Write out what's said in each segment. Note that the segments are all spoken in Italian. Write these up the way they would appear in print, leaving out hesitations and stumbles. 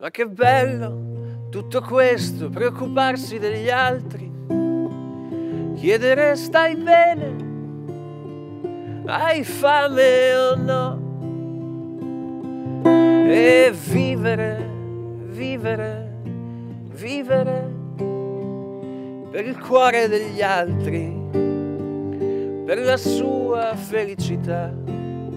Ma che bello tutto questo, preoccuparsi degli altri, chiedere stai bene, hai fame o no, e vivere, vivere, vivere per il cuore degli altri, per la sua felicità.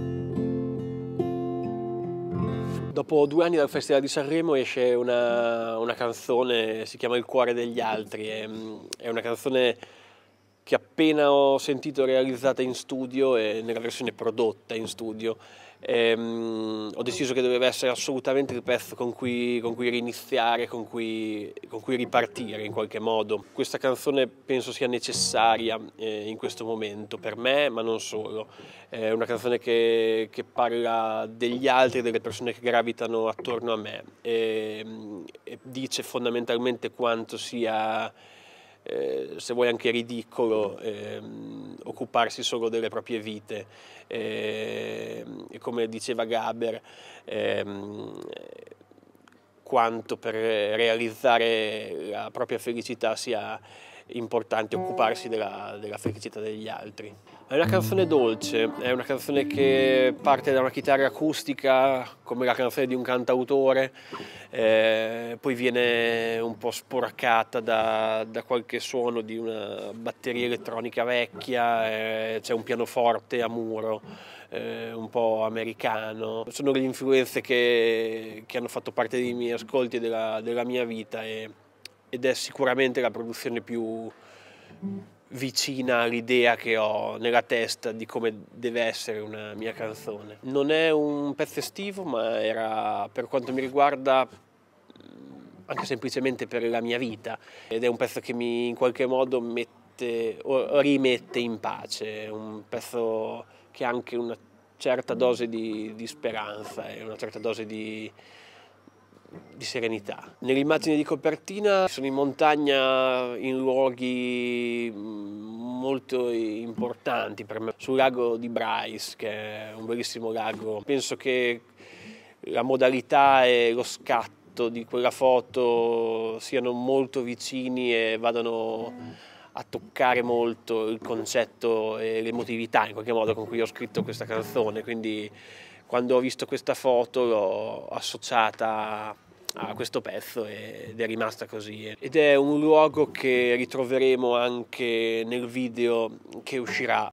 Dopo 2 anni dal Festival di Sanremo esce una canzone, si chiama Il cuore degli altri, è una canzone che appena ho sentito realizzata in studio e nella versione prodotta in studio, ho deciso che doveva essere assolutamente il pezzo con cui riniziare, con cui ripartire in qualche modo. Questa canzone penso sia necessaria in questo momento per me, ma non solo. È una canzone che parla degli altri, delle persone che gravitano attorno a me e dice fondamentalmente quanto sia, se vuoi anche ridicolo, occuparsi solo delle proprie vite. E come diceva Gaber, quanto per realizzare la propria felicità sia importante occuparsi della felicità degli altri. È una canzone dolce, è una canzone che parte da una chitarra acustica come la canzone di un cantautore, poi viene un po' sporcata da qualche suono di una batteria elettronica vecchia, c'è un pianoforte a muro, un po' americano. Sono le influenze che hanno fatto parte dei miei ascolti e della mia vita ed è sicuramente la produzione più vicina all'idea che ho nella testa di come deve essere una mia canzone. Non è un pezzo estivo, ma era, per quanto mi riguarda, anche semplicemente per la mia vita, ed è un pezzo che in qualche modo mette o rimette in pace, è un pezzo che ha anche una certa dose di speranza e una certa dose di serenità. Nell'immagine di copertina sono in montagna in luoghi molto importanti per me, sul lago di Bryce, che è un bellissimo lago. Penso che la modalità e lo scatto di quella foto siano molto vicini e vadano a toccare molto il concetto e l'emotività in qualche modo con cui ho scritto questa canzone, quindi quando ho visto questa foto l'ho associata a questo pezzo ed è rimasta così. Ed è un luogo che ritroveremo anche nel video che uscirà